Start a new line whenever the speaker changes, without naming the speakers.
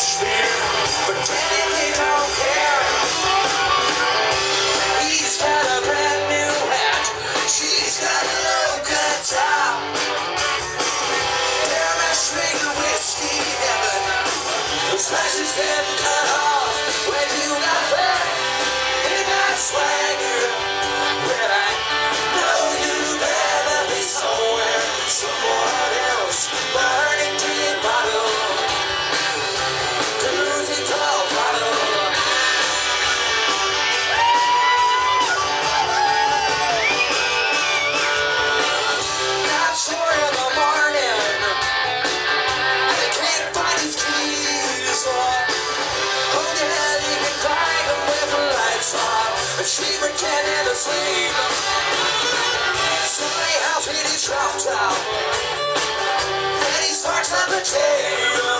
atmosphere, pretending they don't care. He's got a brand new hat, she's got a low-cut top. They're mashing the whiskey heaven, the slices get cut off when you got back in that swagger. But I know you'd rather be somewhere, someone else, burning to your bottle, cruising Colorado. Not 4 in the morning, and they can't find his keys. Oh, yeah, you can find him with the lights off, and she pretending to sleep. Somebody else in his drop top, and he starts up a table.